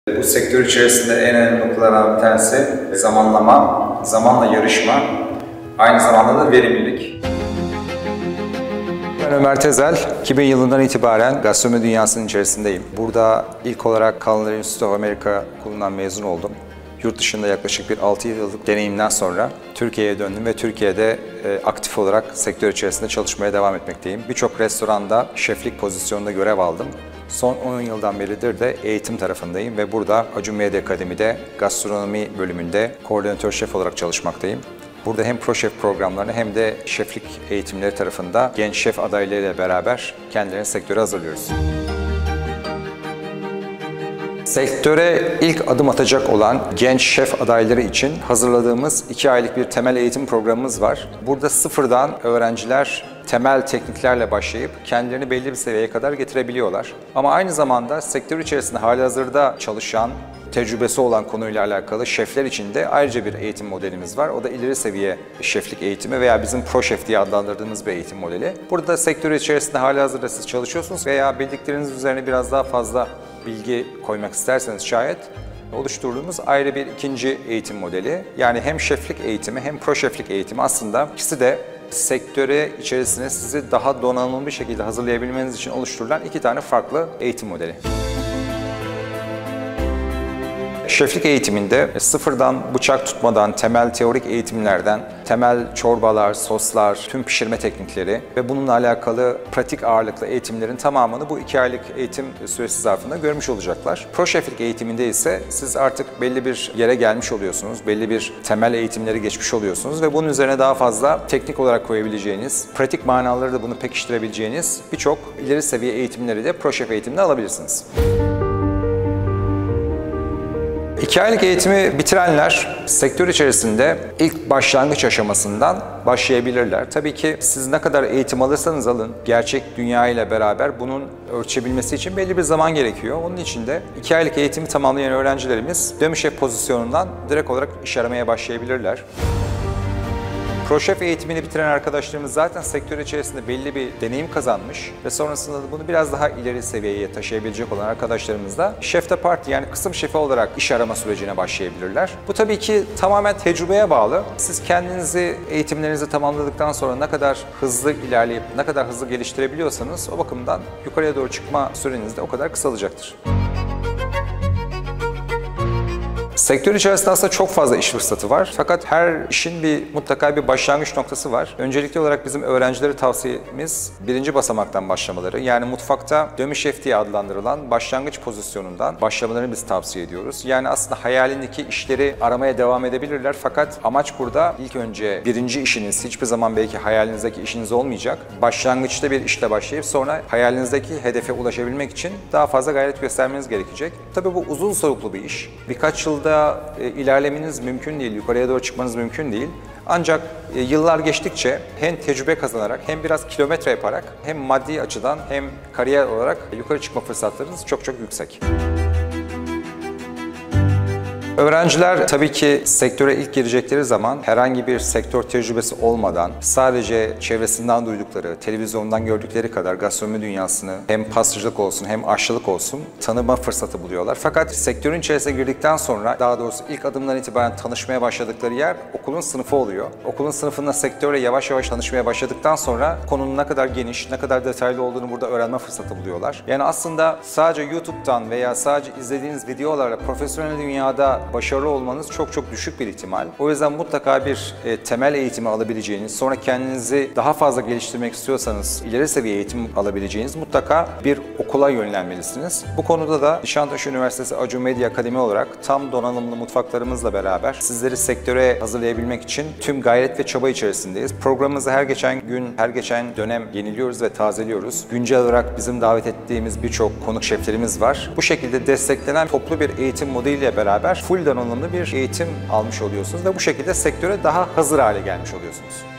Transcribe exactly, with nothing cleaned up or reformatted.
Bu sektör içerisinde en önemli noktalardan bir tanesi zamanlama, zamanla yarışma, aynı zamanda da verimlilik. Ben Ömer Tezel, iki bin yılından itibaren gastronomi dünyasının içerisindeyim. Burada ilk olarak Culinary Institute of America okulundan mezun oldum. Yurt dışında yaklaşık bir altı yıllık deneyimden sonra Türkiye'ye döndüm ve Türkiye'de e, aktif olarak sektör içerisinde çalışmaya devam etmekteyim. Birçok restoranda şeflik pozisyonunda görev aldım. Son on yıldan beridir de eğitim tarafındayım ve burada Acun Medya Akademi'de gastronomi bölümünde koordinatör şef olarak çalışmaktayım. Burada hem ProShef programlarını hem de şeflik eğitimleri tarafında genç şef adaylarıyla beraber kendilerini sektöre hazırlıyoruz. Sektöre ilk adım atacak olan genç şef adayları için hazırladığımız iki aylık bir temel eğitim programımız var. Burada sıfırdan öğrenciler temel tekniklerle başlayıp kendilerini belli bir seviyeye kadar getirebiliyorlar. Ama aynı zamanda sektör içerisinde halihazırda çalışan, tecrübesi olan konuyla alakalı şefler için de ayrıca bir eğitim modelimiz var. O da ileri seviye şeflik eğitimi veya bizim ProShef diye adlandırdığımız bir eğitim modeli. Burada sektör içerisinde halihazırda siz çalışıyorsunuz veya bildikleriniz üzerine biraz daha fazla bilgi koymak isterseniz şayet oluşturduğumuz ayrı bir ikinci eğitim modeli. Yani hem şeflik eğitimi hem ProSheflik eğitimi aslında ikisi de sektöre içerisine sizi daha donanımlı bir şekilde hazırlayabilmeniz için oluşturulan iki tane farklı eğitim modeli. Şeflik eğitiminde sıfırdan bıçak tutmadan, temel teorik eğitimlerden, temel çorbalar, soslar, tüm pişirme teknikleri ve bununla alakalı pratik ağırlıklı eğitimlerin tamamını bu iki aylık eğitim süresi zarfında görmüş olacaklar. ProSheflik eğitiminde ise siz artık belli bir yere gelmiş oluyorsunuz, belli bir temel eğitimleri geçmiş oluyorsunuz ve bunun üzerine daha fazla teknik olarak koyabileceğiniz, pratik manaları da bunu pekiştirebileceğiniz birçok ileri seviye eğitimleri de ProShef eğitiminde alabilirsiniz. İki aylık eğitimi bitirenler sektör içerisinde ilk başlangıç aşamasından başlayabilirler. Tabii ki siz ne kadar eğitim alırsanız alın, gerçek dünya ile beraber bunun ölçebilmesi için belli bir zaman gerekiyor. Onun için de iki aylık eğitimi tamamlayan öğrencilerimiz demi-şef pozisyonundan direkt olarak iş aramaya başlayabilirler. ProShef eğitimini bitiren arkadaşlarımız zaten sektör içerisinde belli bir deneyim kazanmış ve sonrasında da bunu biraz daha ileri seviyeye taşıyabilecek olan arkadaşlarımız da Chef de Partie yani kısım şefi olarak iş arama sürecine başlayabilirler. Bu tabii ki tamamen tecrübeye bağlı. Siz kendinizi, eğitimlerinizi tamamladıktan sonra ne kadar hızlı ilerleyip ne kadar hızlı geliştirebiliyorsanız o bakımdan yukarıya doğru çıkma süreniz de o kadar kısalacaktır. Sektör içerisinde aslında çok fazla iş fırsatı var. Fakat her işin bir mutlaka bir başlangıç noktası var. Öncelikli olarak bizim öğrencilere tavsiyemiz birinci basamaktan başlamaları. Yani mutfakta demi-şef diye adlandırılan başlangıç pozisyonundan başlamalarını biz tavsiye ediyoruz. Yani aslında hayalindeki işleri aramaya devam edebilirler. Fakat amaç burada ilk önce birinci işiniz hiçbir zaman belki hayalinizdeki işiniz olmayacak. Başlangıçta bir işle başlayıp sonra hayalinizdeki hedefe ulaşabilmek için daha fazla gayret göstermeniz gerekecek. Tabii bu uzun soluklu bir iş. Birkaç yılda ilerlemeniz mümkün değil, yukarıya doğru çıkmanız mümkün değil. Ancak yıllar geçtikçe hem tecrübe kazanarak hem biraz kilometre yaparak hem maddi açıdan hem kariyer olarak yukarı çıkma fırsatlarınız çok çok yüksek. Öğrenciler tabii ki sektöre ilk girecekleri zaman herhangi bir sektör tecrübesi olmadan sadece çevresinden duydukları, televizyondan gördükleri kadar gastronomi dünyasını hem pastacılık olsun hem aşçılık olsun tanıma fırsatı buluyorlar. Fakat sektörün içerisine girdikten sonra daha doğrusu ilk adımdan itibaren tanışmaya başladıkları yer okulun sınıfı oluyor. Okulun sınıfında sektörle yavaş yavaş tanışmaya başladıktan sonra konunun ne kadar geniş, ne kadar detaylı olduğunu burada öğrenme fırsatı buluyorlar. Yani aslında sadece YouTube'dan veya sadece izlediğiniz videolarla profesyonel dünyada başarılı olmanız çok çok düşük bir ihtimal. O yüzden mutlaka bir e, temel eğitimi alabileceğiniz, sonra kendinizi daha fazla geliştirmek istiyorsanız ileri seviye eğitim alabileceğiniz mutlaka bir okula yönlenmelisiniz. Bu konuda da Nişantaşı Üniversitesi Acun Medya Akademi olarak tam donanımlı mutfaklarımızla beraber sizleri sektöre hazırlayabilmek için tüm gayret ve çaba içerisindeyiz. Programımızı her geçen gün, her geçen dönem yeniliyoruz ve tazeliyoruz. Güncel olarak bizim davet ettiğimiz birçok konuk şeflerimiz var. Bu şekilde desteklenen toplu bir eğitim modeliyle beraber full donanımlı bir eğitim almış oluyorsunuz ve bu şekilde sektöre daha hazır hale gelmiş oluyorsunuz.